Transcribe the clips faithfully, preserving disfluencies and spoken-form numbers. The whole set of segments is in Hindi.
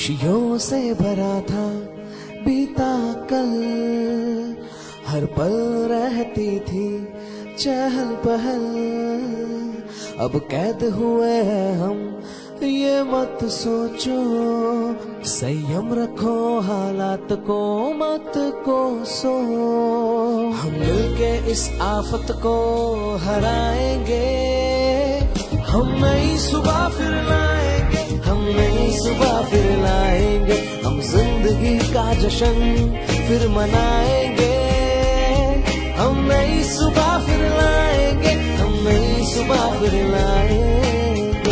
खुशियों से भरा था बीता कल, हर पल रहती थी चहल पहल। अब कैद हुए हैं हम ये मत सोचो, संयम रखो हालात को मत कोसो। हम मिलके इस आफत को हराएंगे, हम नई सुबह फिर लाएंगे, हम नई सुबह फिर लाएंगे। हम जिंदगी का जश्न फिर मनाएंगे, हम नई सुबह फिर लाएंगे, हम नई सुबह फिर लाएंगे।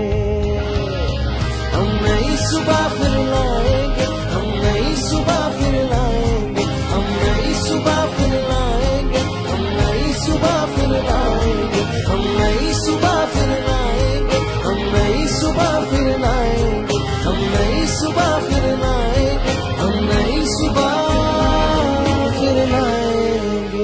हम नई सुबह फिर लाएंगे, हम नई सुबह फिर लाएंगे, हम नई सुबह फिर लाएंगे, हम नई सुबह फिर लाएंगे, हम नई सुबह फिर लाएंगे, हम नई सुबह फिर लाएंगे, हम नई सुबह फिर लाएंगे, हम नई सुबह फिर लाएंगे।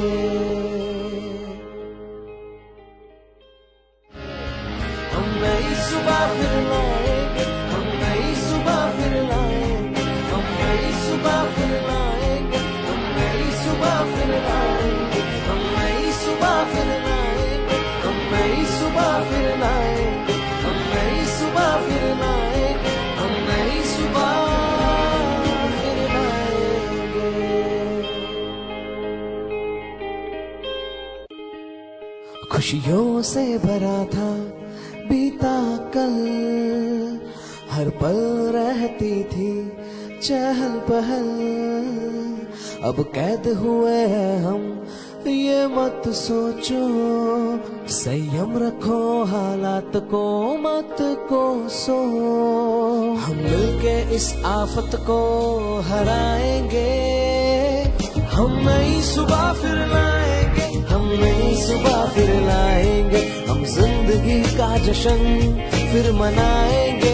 हम नई सुबह फिर लाएंगे, हम नई सुबह फिर लाएंगे, हम नई सुबह फिर लाएंगे, हम नई सुबह फिर लाएंगे, हम नई सुबह फिर लाएंगे, हम नई सुबह फिर लाएंगे, हम नई सुबह फिर लाएंगे, हम नई सुबह फिर लाएंगे। खुशियों से भरा था बीता कल, हर पल रहती थी चहल पहल। अब कैद हुए हैं हम ये मत सोचो, संयम रखो हालात को मत कोसो। हम मिलके इस आफत को हराएंगे, हम नई सुबह फिर लाएंगे, हम नई सुबह फिर लाएंगे। हम जिंदगी का जश्न फिर मनाएंगे,